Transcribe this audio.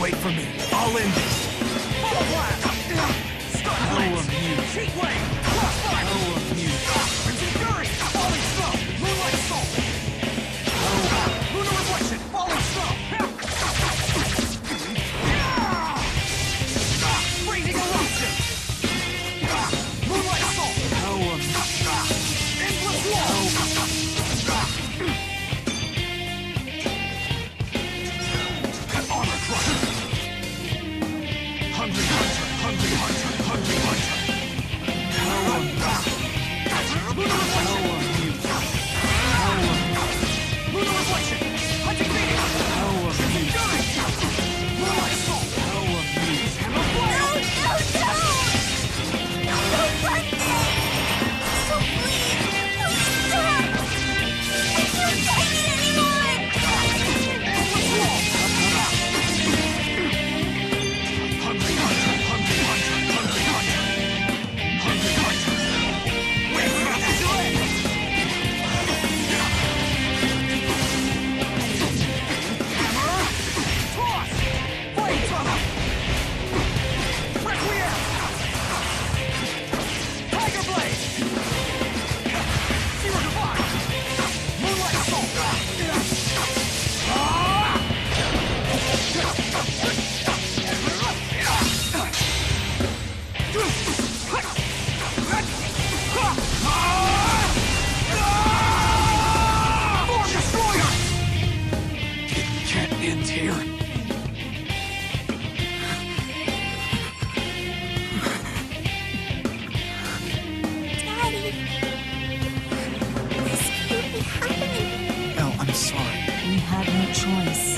Wait for me. I'll end this. Bubble blast! Stun blades! Heat wave! Crossfire! Crimson fury! Falling snow! Moonlight soul! Lunar reflection! Falling snow! Freezing eruption! Moonlight soul! Endless wall! Armor crusher! Hungry hunter! Hungry hunter! Hungry hunter! Lunar reflection! Lunar reflection! Hunting phoenix! Crimson fury! Moonlight soul! Hammer flare! No! Don't hurt me! So please, stop! I can't take it anymore! Endless wall! Hungry hunter! Hungry hunter! Hungry hunter! Hungry hunter! Wait, we got that delay! Hammer! Toss! Flame tunnel! Requiem! Tiger blade! Zero divine! Moonlight soul! Form destroyer! It can't end here. Daddy! This can't be happening! Elle, I'm sorry. We had no choice.